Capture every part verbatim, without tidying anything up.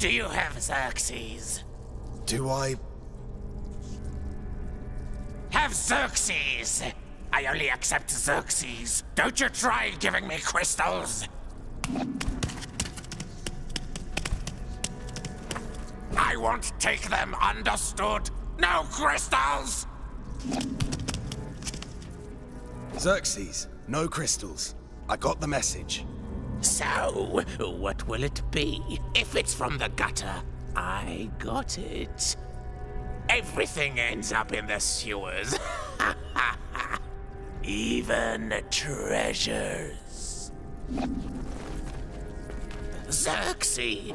Do you have Xerxes? Do I? Have Xerxes! I only accept Xerxes. Don't you try giving me crystals! I won't take them, understood? No crystals! Xerxes, no crystals. I got the message. So, what will it be? If it's from the gutter, I got it. Everything ends up in the sewers. Even treasures. Xerxes!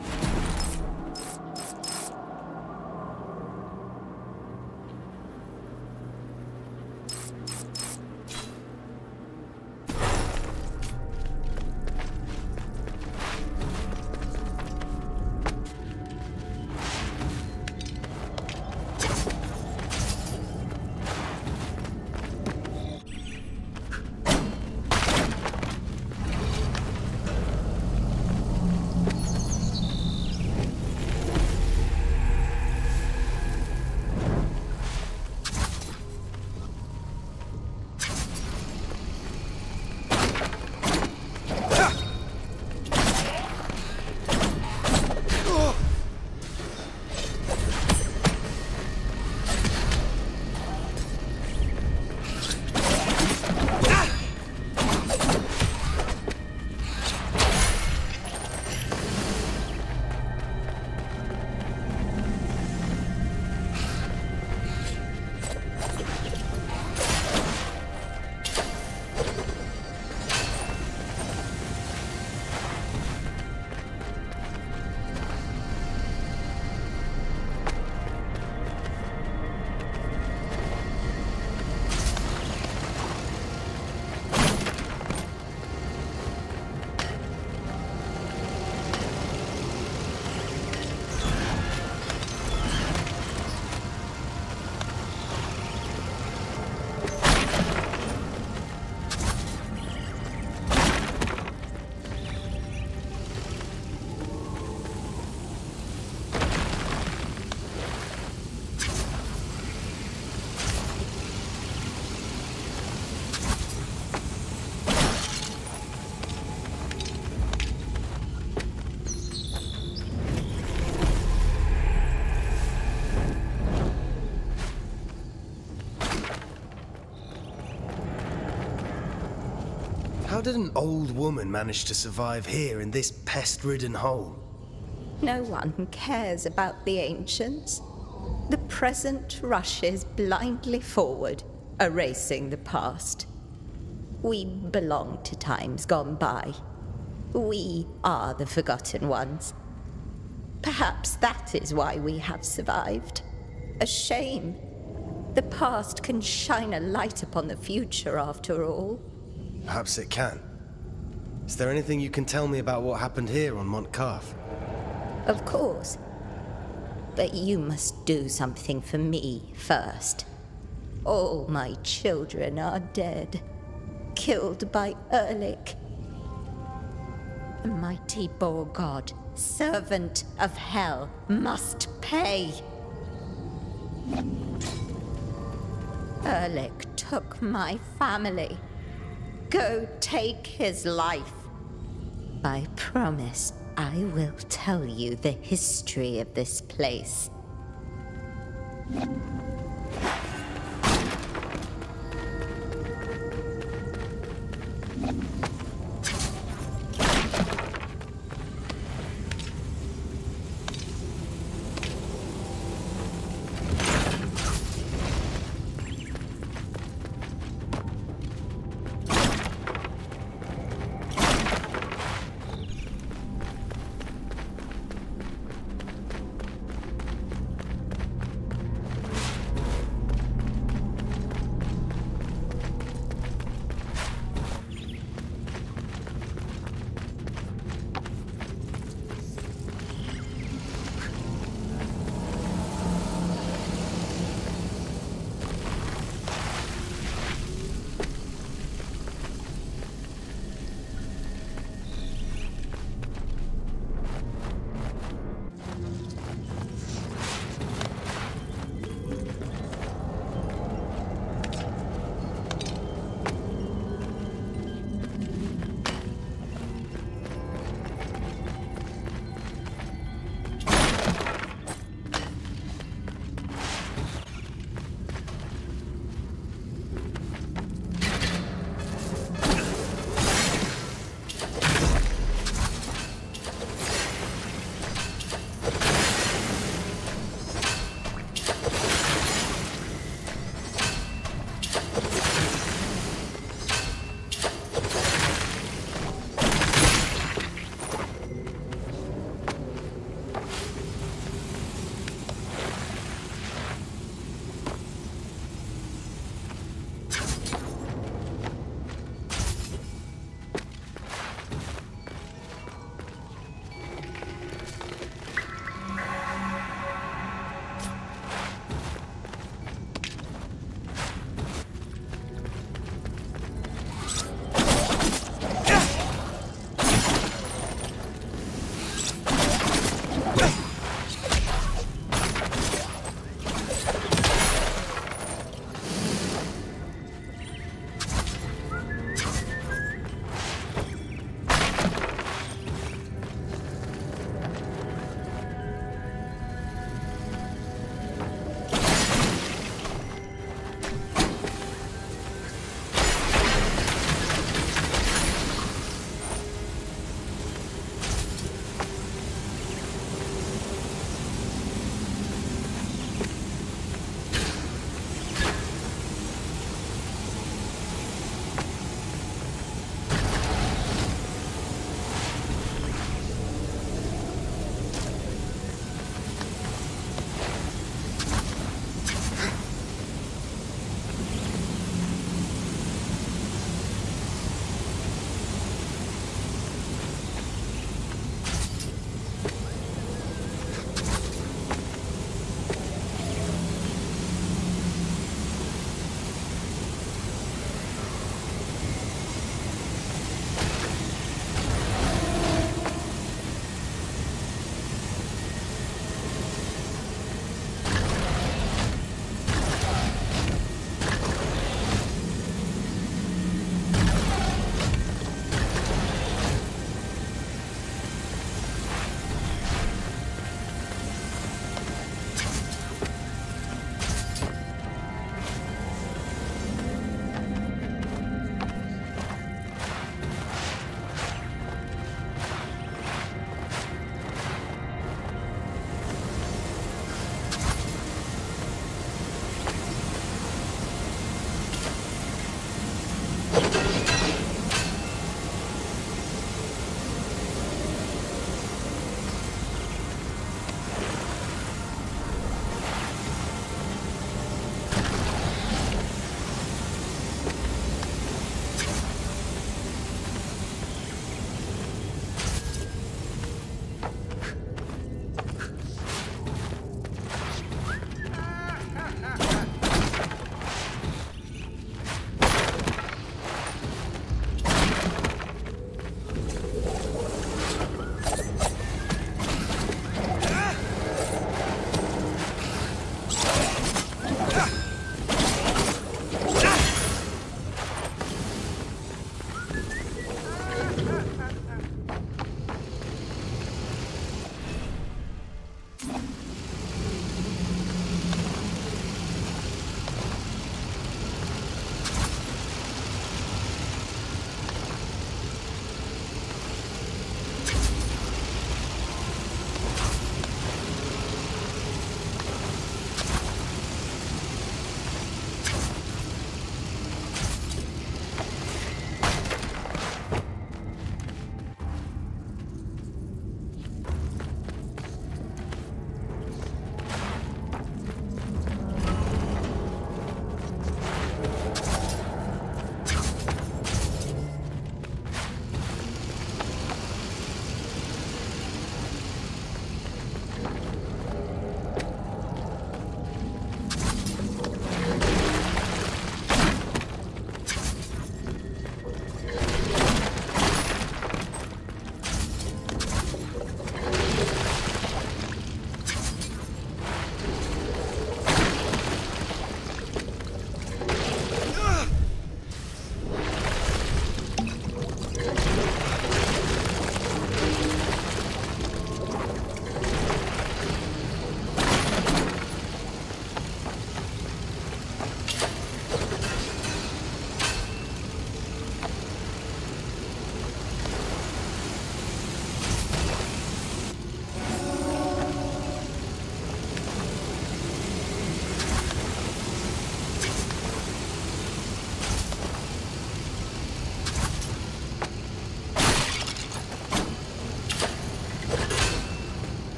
How did an old woman manage to survive here in this pest-ridden hole? No one cares about the ancients. The present rushes blindly forward, erasing the past. We belong to times gone by. We are the forgotten ones. Perhaps that is why we have survived. A shame. The past can shine a light upon the future, after all. Perhaps it can. Is there anything you can tell me about what happened here on Mont Carth? Of course. But you must do something for me first. All my children are dead. Killed by Erlik. The mighty boar god, servant of hell, must pay. Erlik took my family. Go take his life. I promise I will tell you the history of this place.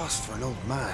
fast for an old man.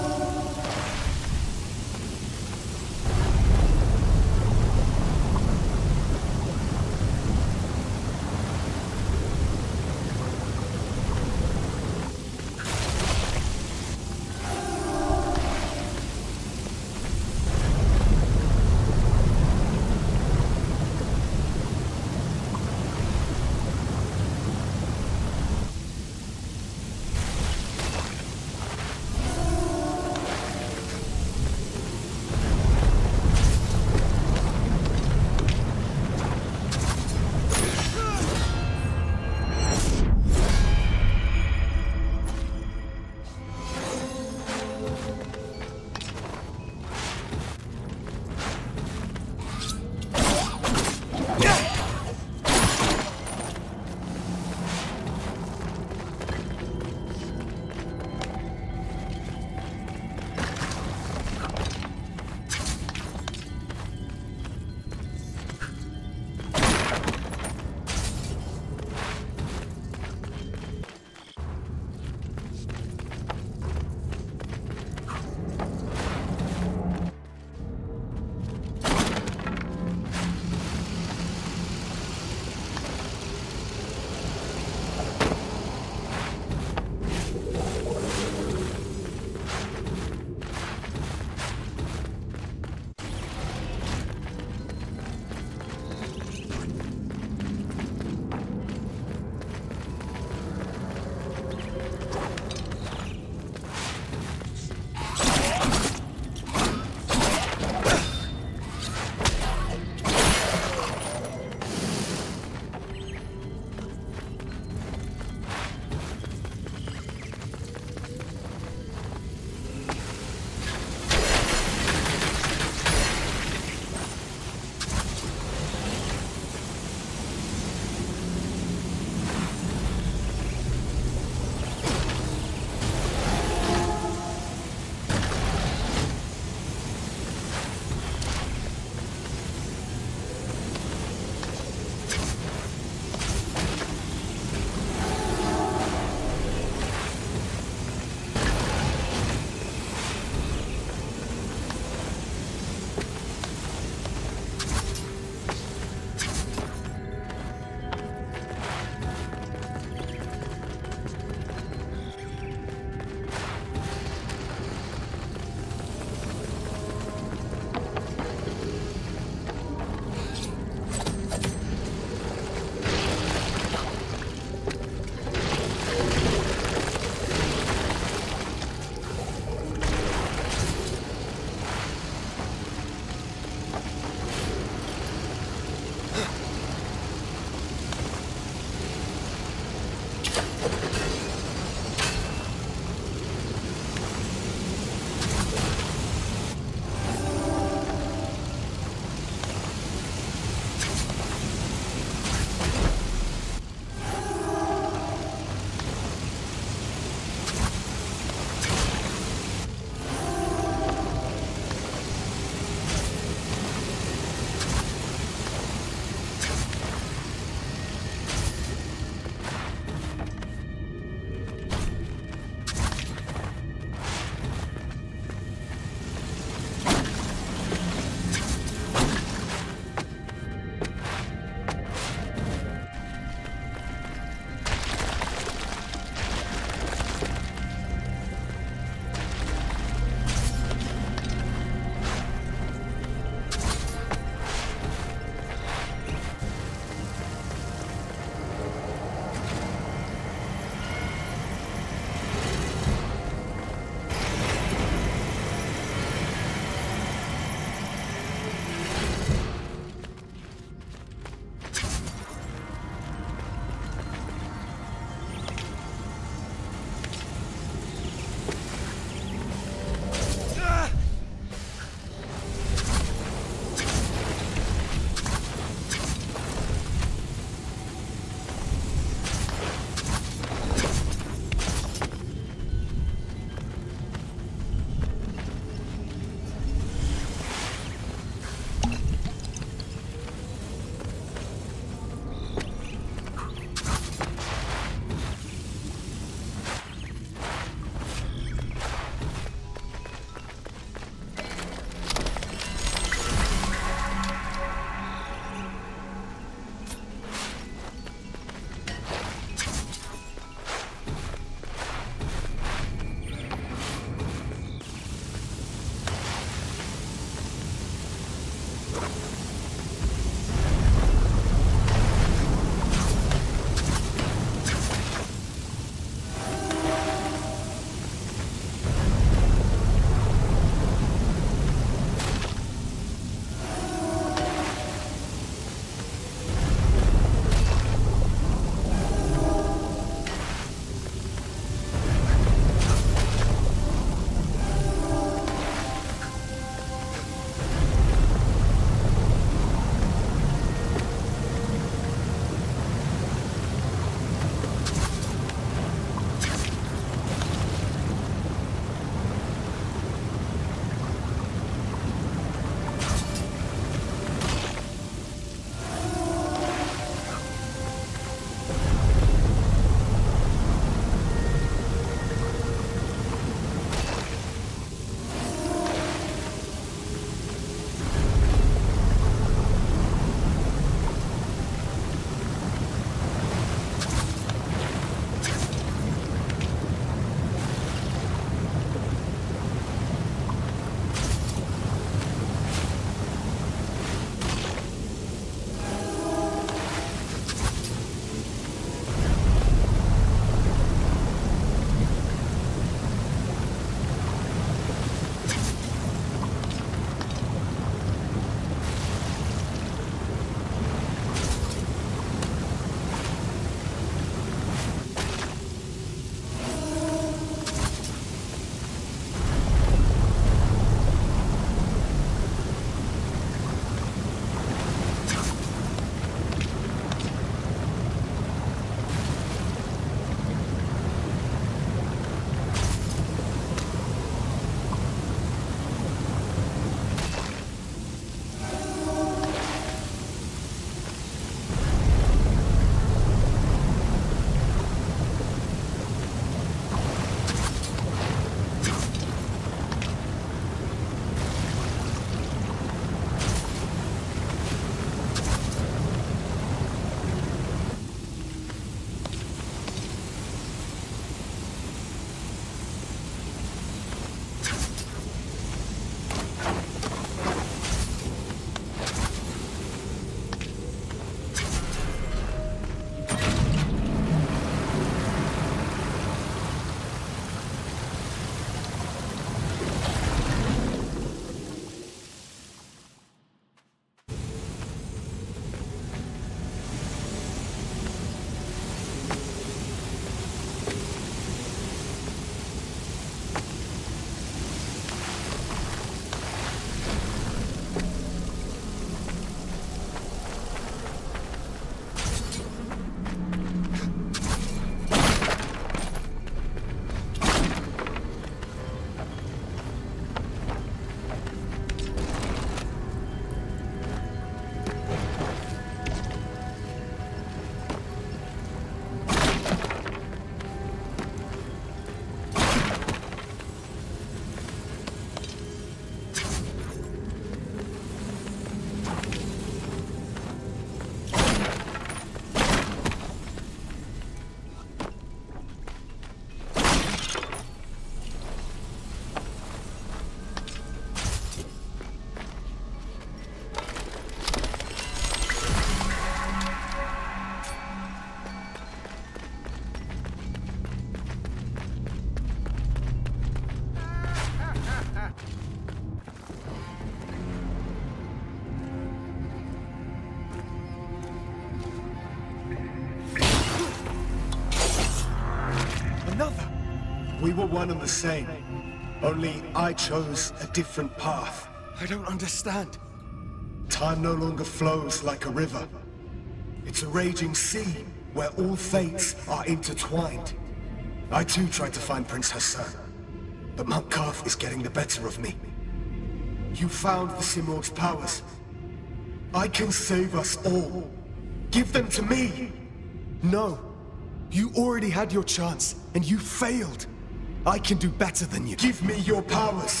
were one and the same. Only I chose a different path. I don't understand. Time no longer flows like a river. It's a raging sea where all fates are intertwined. I too tried to find Prince Hassan, but Mount Karth is getting the better of me. You found the Simurgh's powers. I can save us all. Give them to me! No. You already had your chance, and you failed. I can do better than you. Give me your powers!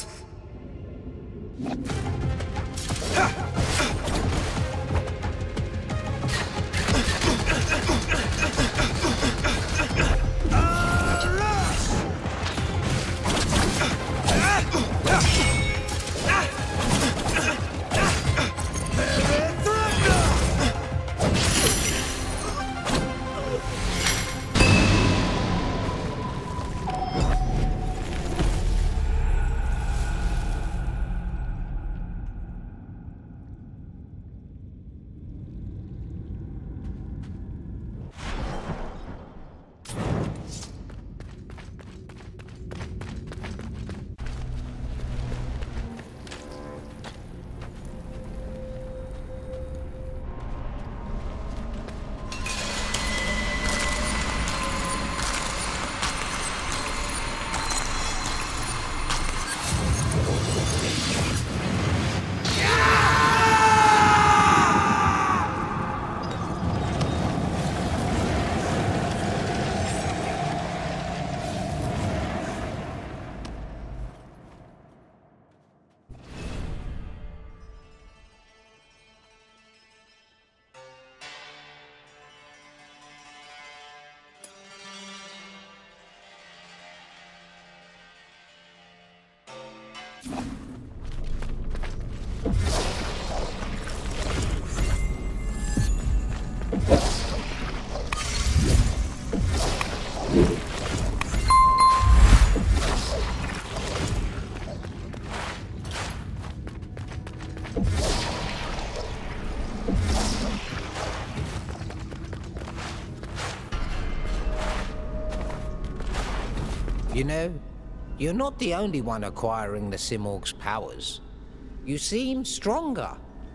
You know, you're not the only one acquiring the Simurgh's powers. You seem stronger,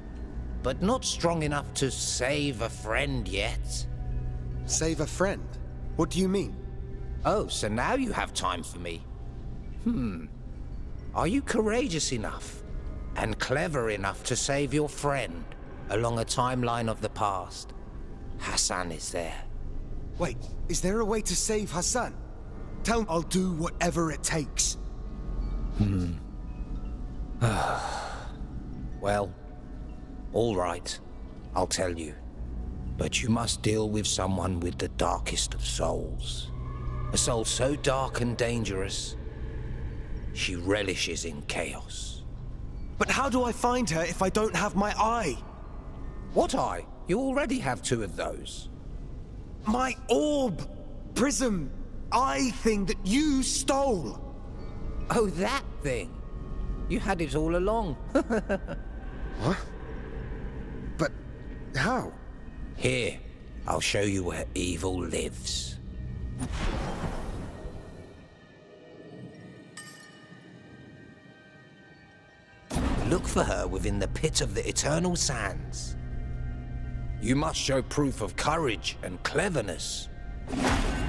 but not strong enough to save a friend yet. Save a friend? What do you mean? Oh, so now you have time for me. Hmm. Are you courageous enough and clever enough to save your friend along a timeline of the past? Hassan is there. Wait, is there a way to save Hassan? Tell him I'll do whatever it takes. Hmm. Well, all right. I'll tell you. But you must deal with someone with the darkest of souls. A soul so dark and dangerous, she relishes in chaos. But how do I find her if I don't have my eye? What eye? You already have two of those. My orb! Prism! Eye thing that you stole! Oh, that thing! You had it all along. What? But how? Here, I'll show you where evil lives. Look for her within the pit of the Eternal Sands. You must show proof of courage and cleverness.